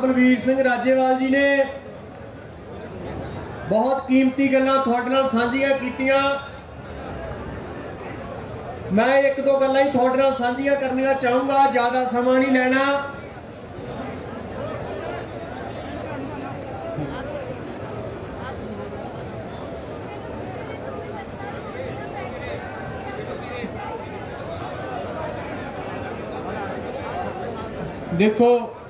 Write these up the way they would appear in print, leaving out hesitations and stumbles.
बलवीर सिंह राजेवाल जी ने बहुत कीमती गल्लां तुहाडे नाल सांझियां कीतियां। मैं एक दो गल्लां ही तुहाडे नाल सांझियां करनियां चाहूँगा, ज़्यादा समा नहीं लेना। देखो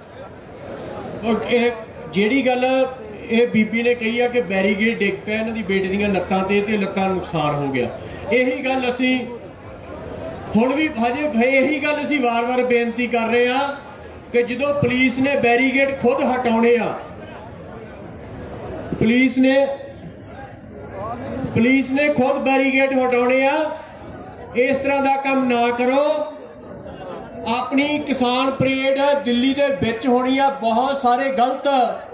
जिहड़ी गल ये बीबी ने कही है कि बैरीगेड डिग पे इन्हां दी बेटे दीयां लत्तां ते लत्तां नुकसान हो गया, यही गल असी हुण भी हजे यही गल असी वार वार बेनती कर रहे हैं कि जदों पुलिस ने बैरीगेड खुद हटाने आ, पुलिस ने खुद बैरीगेड हटाने आ, इस तरह का काम ना करो। अपनी किसान परेड दिल्ली दे विच होनी आ, बहुत सारे गलत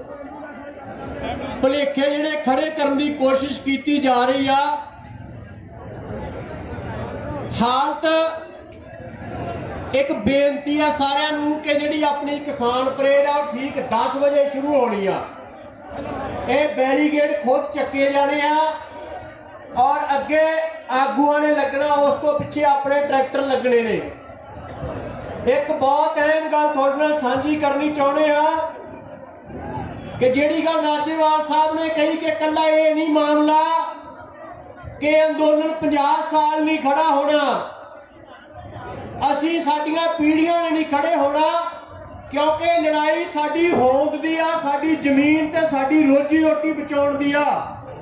भुलेखे जिहड़े खड़े करने की कोशिश की जा रही आ। हालत एक बेनती है सारिਆਂ ਨੂੰ कि जिहड़ी अपनी किसान परेड आ ठीक 10 बजे शुरू होनी आ, ये बैरीगेड खुद चक्के जाने आ और अगे आगूआं ने लगना, उस तो पिछे अपने ट्रैक्टर लगने ने। एक बहुत अहम गल तुहाडे नाल सांझी करनी चाहुंदे आ कि जिहड़ी गल राजेवाल साहब ने कही कि कल्ला ये नहीं मामला कि अंदोलन 50 साल नहीं खड़ा होना, असी साडियां पीढ़ियां ने नहीं खड़े होना, क्योंकि लड़ाई साडी होंद दी आ, साडी जमीन ते साडी रोजी रोटी बचाउण दी आ।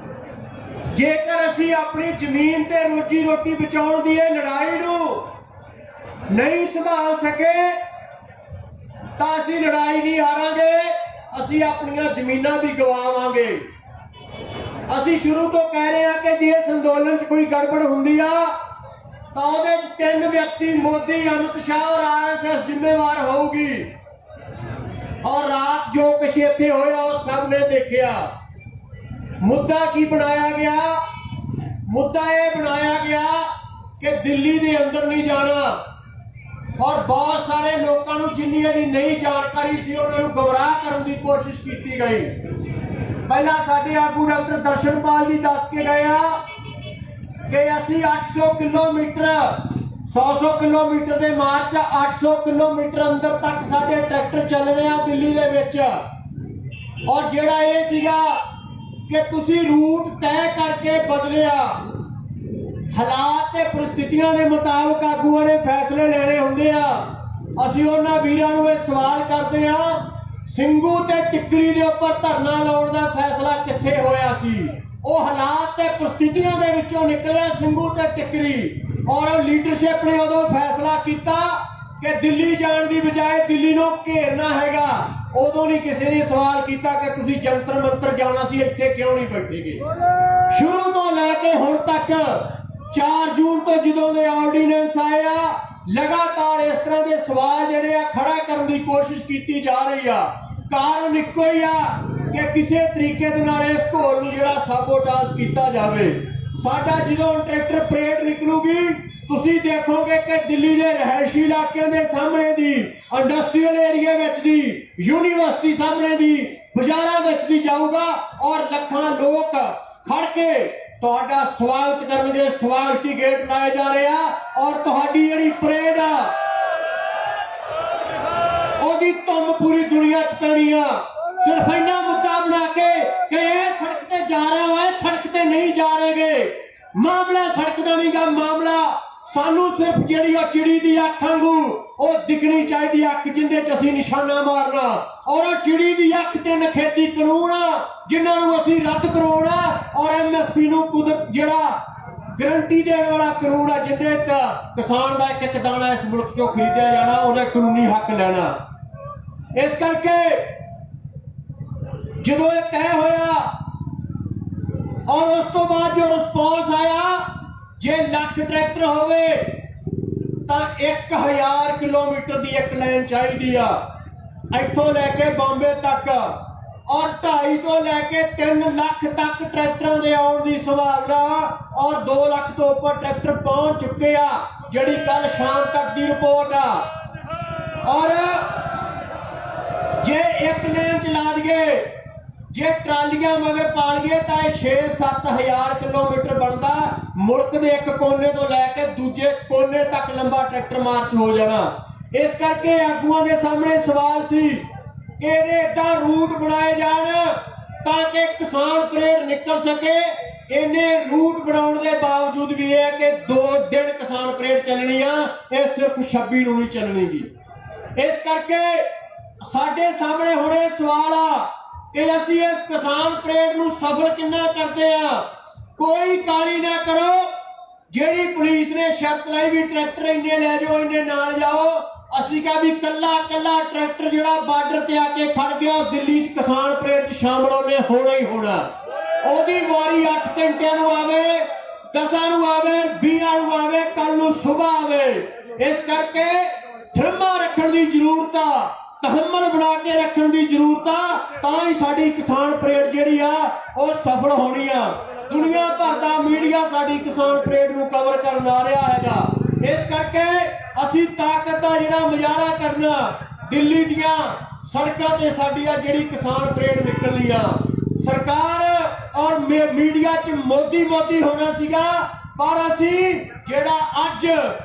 जेकर असी अपनी जमीन ते रोजी रोटी बचाउण दी लड़ाई नूं नहीं संभाल सके तो असी लड़ाई नहीं हारांगे, असी अपनियां जमीनां भी गवावांगे। असी शुरू तो कह रहे हैं कि जे इस अंदोलन च कोई गड़बड़ हुंदी आ तो उहदे च 3 व्यक्ति मोदी, अमित शाह और RSS जिम्मेवार होगी। और रात जो कुछ इत्थे होया उस सब ने देखा। मुद्दा की बनाया गया? मुद्दा यह बनाया गया कि दिल्ली के अंदर नहीं जाना और बहुत सारे लोगों को जिन्नी नहीं जानकारी सी उन्होंने गुमराह करने की कोशिश की गई। पहला साडे आगू डॉक्टर दर्शनपाल जी दस के गए कि असी 800 किलोमीटर 100 किलोमीटर के मार्च 800 किलोमीटर अंदर तक साडे ट्रैक्टर चल रहे हैं दिल्ली दे विच। और जिहड़ा ये सीगा कि तुसी रूट तय करके बदलिया, हालात ते परिस्थितियों के मुताबिक आगूआं ने फैसले लेने होंदे आ। असीं उन्हां वीरां नूं इह सवाल करदे आ, ਸਿੰਘੂ ते टिक्करी दे उपर धरना लाउण दा फैसला कित्थे होया सी? ਉਹ हालात ते परिस्थितियों के विचों निकलिया ਸਿੰਘੂ ते टिक्करी। और लीडरशिप ने उदों फैसला किया कि दिल्ली जाण दी बजाय दिल्ली नूं घेरना हैगा। उदों नहीं किसी ने सवाल किया कि तुसीं जंतर मंतर जाना सी, इत्थे क्यों नहीं बैठेगे। शुरू तो लैके हुण तक 4 जून तो जदों दे ऑर्डीनेंस आए आ, लगातार इस तरह के सवाल जिहड़े आ खड़ा करने की कोशिश की जा रही आ। कारण इक्को ही आ कि किसी तरीके दे नाल इस घोल नूं जिहड़ा साबोटाज कीता जावे। साडा जदों ट्रैक्टर परेड निकलूगी तुसीं देखोगे कि दिल्ली के रहायशी इलाकों के सामने दी, इंडस्ट्रीयल एरिया विच दी, यूनीवर्सिटी सामने दी, बाजारां विच दी जाऊगा और लखां लोग खड़ के तुहाडा स्वागत करनगे। स्वागती गेट लाए जा रहे हैं और तुहाडी जिहड़ी परेड आ ओहदी तुम पूरी दुनिया च पैनी आ। सिर्फ इन्ना मुद्दा बना के कि सड़क ते जा रहे हो, सड़क ते नहीं जा रहे। मामला सड़क का नहीं गा, मामला सानू सिर्फ जिहड़ी चिड़ी दी अख वांगू ओ दिखनी चाहिए, अख जिंदे च असीं निशाना मारना। और चिड़ी दी अख ते नखेती कानून जिन्हां असीं रद्द करवाउणा और MSP नूं कुदरत जिहड़ा गारंटी देने वाला कानून है जिंदे किसान का एक दाना इस मुल्क चों खरीदया जाना, उन्हें कानूनी हक लेना। इस करके जदों ये तय होया और उस तो बाद जो रिस्पॉन्स आया, जे लख ट्रैक्टर होवे तां 1000 किलोमीटर की एक लाइन चाहिए इत्थों लैके बॉम्बे तक, और 2.5 तो लैके 3 लाख तक ट्रैक्टर के आने की संभावना। और 2 लाख तो ऊपर ट्रैक्टर पहुंच चुके आ, जिहड़ी कल शाम तक की रिपोर्ट आ। और जे एक लेन चला दिए, जे ट्रालियां मगर पा लिए तो 6-7 हज़ार किलोमीटर बनता। मुल्क के एक कोने तो लैके दूजे कोने तक लंबा ट्रैक्टर मार्च हो जाना। इस करके आगुआं के सामने सवाल सी कि इदा रूट बनाए जान ताकि किसान परेड निकल सके। इन्हें रूट बनाने के बावजूद भी है कि 2 दिन किसान परेड चलनी आ, यह सिर्फ 26 नूं नहीं चलनी गी। इस करके साडे सामने हुणे सवाल आ कि असीं इस किसान परेड नूं सफल किन्ना करते हैं। कोई काली ना करो। जिहड़ी पुलिस ने शर्त लाई भी ट्रैक्टर इन्ने लै जाओ, इन्ने नाल जाओ, असीं कहा भी कल्ला कल्ला ट्रैक्टर जिहड़ा बार्डर ते आके खड़ गया दिल्ली किसान परेड शामिल होने होना ही होना। ओदी वारी 8 घंटे आवे, 10 आवे, 20 आवे, कल नूं सुबह आवे। इस करके थर्मा रखने की जरूरत आ, तहम्मल बना के रखने की जरूरत आ, तां ही साडी किसान परेड जिहड़ी आ वो सफल होनी आ। दुनिया भर दा मीडिया साडी किसान परेड नूं कवर करन आ रहा हैगा। इस करके असीं ताकत दा जिहड़ा मुजाहरा करना, दिल्ली दियां सड़कां ते साडियां जिहड़ी किसान परेड निकलनी आ। सरकार और मीडिया च मोदी मोदी होना सीगा, पर असीं जिहड़ा अज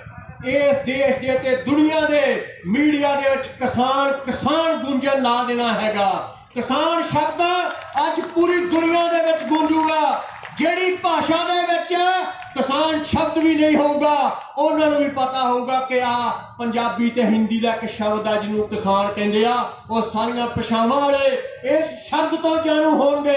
इस देश दे ते दुनिया दे मीडिया दे विच किसान किसान गूंजन ला देना हैगा। किसान शब्द अज पूरी दुनिया दे विच गूंजूगा। जिहड़ी भाषा दे विच किसान शब्द भी नहीं होगा, उन्होंने भी पता होगा कि आ पंजाबी ते हिंदी का एक शब्द आ जिन्होंने किसान कहते आ। वो सारियां भाषावां वाले इस शब्द तो जाणू होणगे,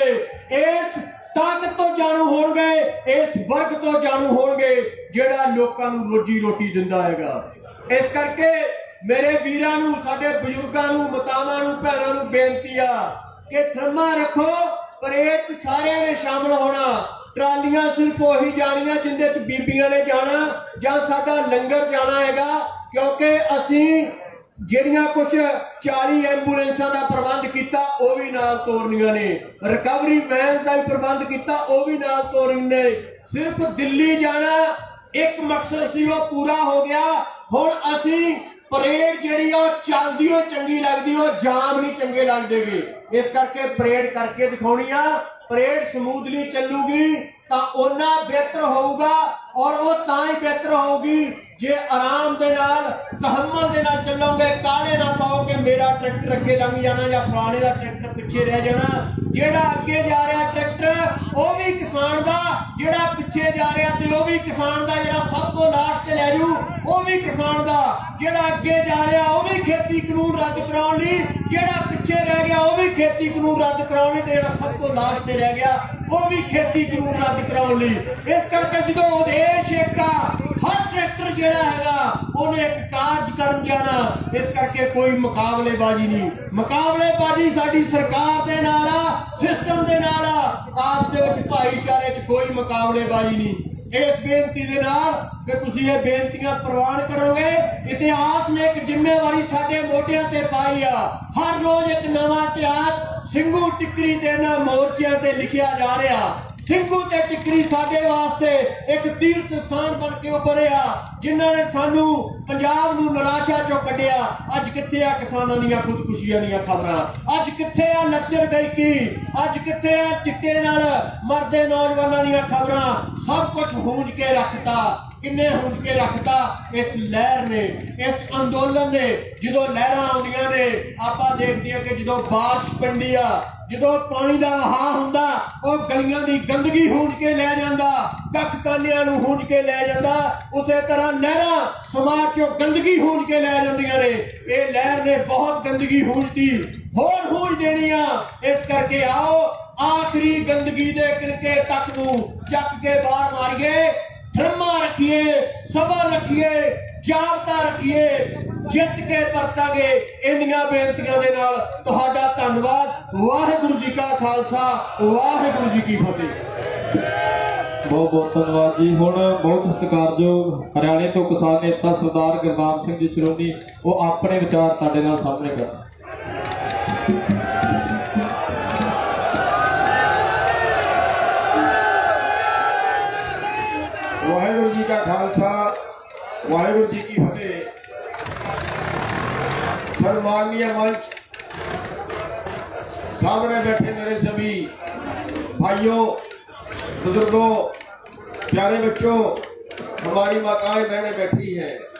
इस ताकत तो जाणू होणगे, इस वर्ग तो जाणू होणगे जिहड़ा लोकां नूं रोजी रोटी दिंदा हैगा। इस करके मेरे वीरां नूं, साडे बजुर्गां नूं, मातावां नूं, भैणां नूं बेनती आ कि थर्मा रखो। परेड सारे ने शामिल होना। ट्रालियां सिर्फ वही जानियां जिंदे च बीबियां ने जाना जां साडा लंगर जाना हैगा, क्योंकि असीं ਜਿਹੜੀਆਂ कुछ 40 ਐਂਬੂਲੈਂਸਾਂ ਦਾ ਪ੍ਰਬੰਧ ਕੀਤਾ ਉਹ ਵੀ ਨਾਲ ਤੋਰਨੀਆਂ ਨੇ, ਰਿਕਵਰੀ ਵੈਨ ਦਾ ਵੀ ਪ੍ਰਬੰਧ ਕੀਤਾ ਉਹ ਵੀ ਨਾਲ ਤੋਰਨੀ ਨੇ। ਸਿਰਫ ਦਿੱਲੀ ਜਾਣਾ ਇੱਕ ਮਕਸਦ ਸੀ, ਉਹ ਪੂਰਾ ਹੋ ਗਿਆ। ਹੁਣ ਅਸੀਂ ਪਰੇਡ ਜਿਹੜੀ ਉਹ ਚੱਲਦੀ ਉਹ ਚੰਗੀ ਲੱਗਦੀ, ਉਹ ਜਾਮ ਨਹੀਂ ਚੰਗੇ ਲੱਗਦੇਗੇ। ਇਸ ਕਰਕੇ ਪਰੇਡ ਕਰਕੇ ਦਿਖਾਉਣੀ ਆ। परेड स्मूथली चलूगी तो उन्ना बेहतर होगा, और वो तां ही बेहतर होगी जे आराम दे नाल तहम्मुल दे नाल चलोगे। काले ना पाओ कि मेरा ट्रैक्टर अगे लंघ जाना या फलाने का ट्रैक्टर पिछे रह जाना। जेड़ा अगे जा रहा ट्रैक्टर वो भी किसान का, जेड़ा पिछे जा रहा ते वो भी किसान का, जेड़ा सब तो लास्ट ते लै जू वो भी किसान का, जेड़ा अगे जा रहा वो भी खेती कानून रद्द कराउण लई, जेड़ा पिछे रह गया वो भी खेती कानून रद्द कराउण लई, जेड़ा सब तो लास्ट ते रह गया वो भी खेती कानून रद्द कराउण लई। इस करके जो उद्देश एक हर ट्रैक्टर जेड़ा हैगा उन्हें एक कार्य करन जाना। इस करके कोई मुकाबलेबाजी नहीं, मुकाबलेबाजी साडी सरकार दे नाल आ, सिस्टम दे नाल आ, आपस दे विच भाईचारे च कोई मुकाबलेबाजी नहीं। इस बेनती दे नाल कि तुसीं ये बेनतियां प्रवान करोगे। इतिहास ने एक जिम्मेवारी साडे मोढियां ते पाई आ। हर रोज एक नवां इतिहास ਸਿੰਘੂ टिक्करी ते इन्हां मोर्चियां ते लिखिया जा रहा। ਸਿੰਘੂ ते टिक्करी साडे वास्ते एक तीर्थ स्थान बन के उभरिया, जिन्हां ने सानू पंजाब नूं निराशा चों कढिया। अज कित्थे आ किसानां दीयां खुदकुशियां दीयां खबरां, अज कित्थे आ लच्चर गईकी, अज कित्थे आ चिट्टे नाल मरदे नौजवानां दीयां खबरां। सब कुछ हूंज के रखता। किन्ने हूंज के रखता इस लहर ने, इस अंदोलन ने। जो लहरां आउंदियां ने आपां देखदे हां कि जो बारिश पैंदी आ, जो पानी का वहा हुंदा वो गलियां दी गंदगी हूंज के लै जांदा, कख कानियां नूं हूंज के लै जांदा। उसे तरह लहरां समाज चों गंदगी हूंज के लै जांदियां ने। ये लहर ने बहुत गंदगी हूंजती, होर हूंज देनी आ। इस करके आओ आखिरी गंदगी दे किरके तक नूं चक के बाहर मारिए। धर्मा रखिए, सभा रखिए, जागता रखिए, जित के परतांगे। इन्नियां बेनतियां दे नाल तुहाडा धन्नवाद। वाहिगुरू जी का खालसा, वाहिगुरू जी की फतेह। बहुत बहुत धन्यवाद जी। हुण बहुत सत्कारयोग हरियाणे तो किसान नेता सरदार गुरनाम सिंह जी चलोनी वो अपने विचार साडे नाल सामने कर। वाहिगुरू जी का खालसा, वाहिगुरू जी की फतेह। सम्माननीय मंच सामने बैठे मेरे सभी भाइयों, बुजुर्गों, प्यारे बच्चों, हमारी माताएं बहनें बैठी हैं।